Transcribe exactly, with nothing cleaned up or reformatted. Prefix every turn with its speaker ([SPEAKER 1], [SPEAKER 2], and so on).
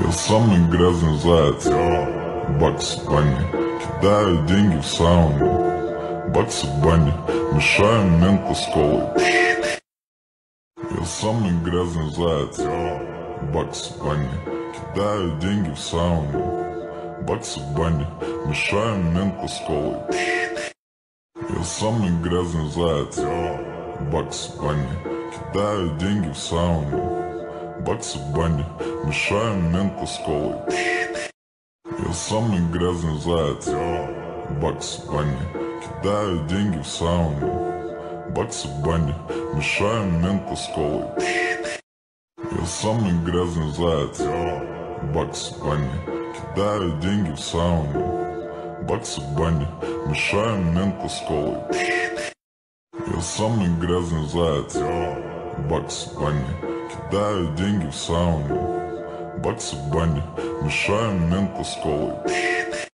[SPEAKER 1] Я самый грязный заяц, Бакс Банни. Кидаю деньги в сауну, Бакс Банни. Мешаю мента с колой. Я самый грязный заяц, Бакс Банни. Кидаю деньги в сауну, Бакс Банни. Мешаю мента с колой. Я самый грязный заяц, Бакс Банни. Кидаю деньги в сауну, Бакс Банни. Мешаю мента с колой. Я самый грязный заяц, Бакс Банни. Кидаю деньги в сауну, Бакс Банни. Мешаю мента с колой. Я самый грязный заяц, Бакс Банни. Кидаю деньги в сауну, Бакс Банни. Мешаю мента с колой. Я самый грязный заяц, Бакс Банни. Кидаю деньги в сауну, Бакс Банни. Мешаю мента с колой.